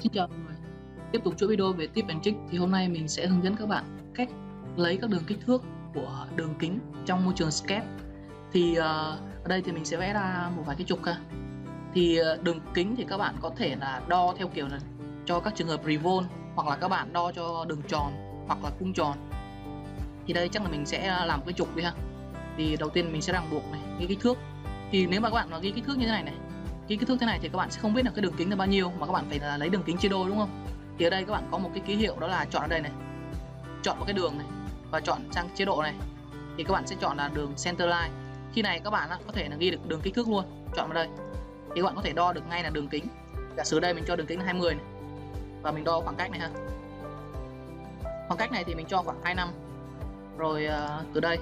Xin chào mọi người. Tiếp tục chuỗi video về tip and trick thì hôm nay mình sẽ hướng dẫn các bạn cách lấy các đường kích thước của đường kính trong môi trường sketch. Thì ở đây thì mình sẽ vẽ ra một vài cái trục ha. Thì đường kính thì các bạn có thể là đo theo kiểu là cho các trường hợp revolve, hoặc là các bạn đo cho đường tròn hoặc là cung tròn. Thì đây chắc là mình sẽ làm cái trục đi ha. Thì đầu tiên mình sẽ ràng buộc này, ghi kích thước. Thì nếu mà các bạn mà ghi kích thước như thế này này, ghi kích thước thế này thì các bạn sẽ không biết là cái đường kính là bao nhiêu, mà các bạn phải là lấy đường kính chia đôi, đúng không? Thì ở đây các bạn có một cái ký hiệu, đó là chọn ở đây này, chọn một cái đường này và chọn sang chế độ này, thì các bạn sẽ chọn là đường center line. Khi này các bạn có thể là ghi được đường kích thước luôn, chọn vào đây thì các bạn có thể đo được ngay là đường kính. Giả sử đây mình cho đường kính là 20 này, và mình đo khoảng cách này ha. Khoảng cách này thì mình cho khoảng 25, rồi từ đây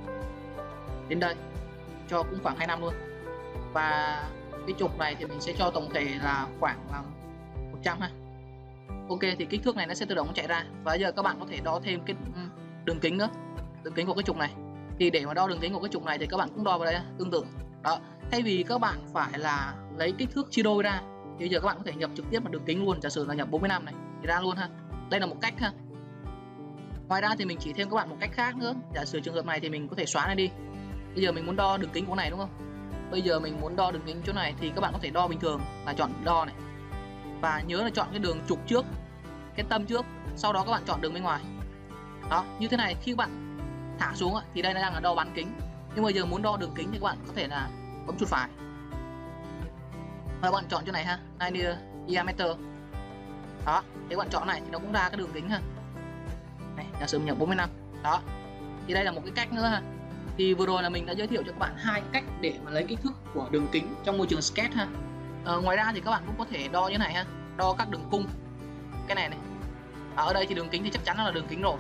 đến đây cho cũng khoảng 25 luôn. Và cái trục này thì mình sẽ cho tổng thể là khoảng 100 ha. Ok, thì kích thước này nó sẽ tự động chạy ra. Và bây giờ các bạn có thể đo thêm cái đường kính nữa, đường kính của cái trục này. Thì để mà đo đường kính của cái trục này thì các bạn cũng đo vào đây tương tự. Đó, thay vì các bạn phải là lấy kích thước chia đôi ra thì bây giờ các bạn có thể nhập trực tiếp vào đường kính luôn. Giả sử là nhập 45 này thì ra luôn ha. Đây là một cách ha. Ngoài ra thì mình chỉ thêm các bạn một cách khác nữa. Giả sử trường hợp này thì mình có thể xóa này đi. Bây giờ mình muốn đo đường kính của này, đúng không? Bây giờ mình muốn đo đường kính chỗ này thì các bạn có thể đo bình thường là chọn đo này, và nhớ là chọn cái đường trục trước, cái tâm trước, sau đó các bạn chọn đường bên ngoài. Đó, như thế này khi các bạn thả xuống thì đây đang là đo bán kính. Nhưng bây giờ muốn đo đường kính thì các bạn có thể là bấm chuột phải và các bạn chọn chỗ này ha, 90 diameter. Đó, thì các bạn chọn này thì nó cũng ra cái đường kính ha. Này, giả sử mình nhập 45. Đó, thì đây là một cái cách nữa ha. Thì vừa rồi là mình đã giới thiệu cho các bạn hai cách để mà lấy kích thước của đường kính trong môi trường sketch ha. Ngoài ra thì các bạn cũng có thể đo như này ha, đo các đường cung. Cái này này, ở đây thì đường kính thì chắc chắn là đường kính rồi.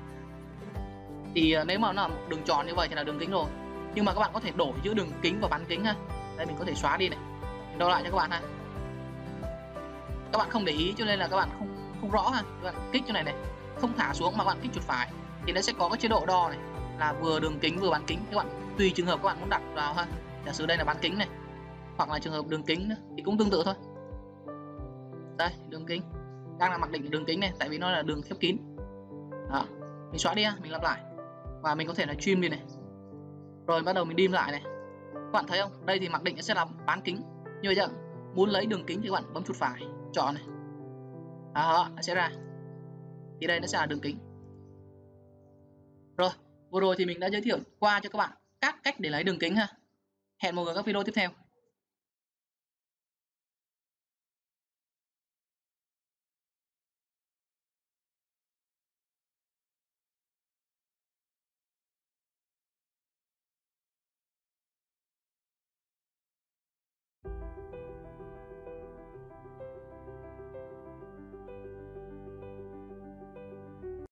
Thì nếu mà nó là một đường tròn như vậy thì là đường kính rồi. Nhưng mà các bạn có thể đổi giữa đường kính và bán kính ha. Đây mình có thể xóa đi này, mình đo lại cho các bạn ha. Các bạn không để ý cho nên là các bạn không rõ ha. Các bạn kích chỗ này này, không thả xuống mà các bạn kích chuột phải thì nó sẽ có cái chế độ đo này, là vừa đường kính vừa bán kính. Các bạn tùy trường hợp các bạn muốn đặt vào ha. Giả sử đây là bán kính này, hoặc là trường hợp đường kính nữa, thì cũng tương tự thôi. Đây, đường kính đang là mặc định đường kính này, tại vì nó là đường khép kín. Đó, mình xóa đi ha, mình lặp lại và mình có thể là trim đi này, rồi bắt đầu mình dim lại này. Các bạn thấy không, đây thì mặc định sẽ là bán kính. Như vậy chứ muốn lấy đường kính thì các bạn bấm chuột phải, chọn này. Đó, nó sẽ ra, thì đây nó sẽ là đường kính. Rồi, vừa rồi thì mình đã giới thiệu qua cho các bạn các cách để lấy đường kính ha. Hẹn mọi người các video tiếp theo.